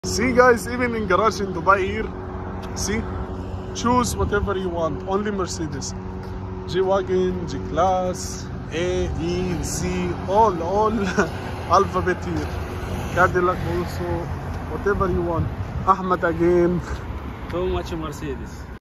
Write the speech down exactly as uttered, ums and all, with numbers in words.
See guys, even in garage in Dubai here, see, choose whatever you want, only Mercedes. G-Wagon, G-Class, A, E, C, all, all alphabet here. Cadillac also, whatever you want. Ahmed again. Too much Mercedes.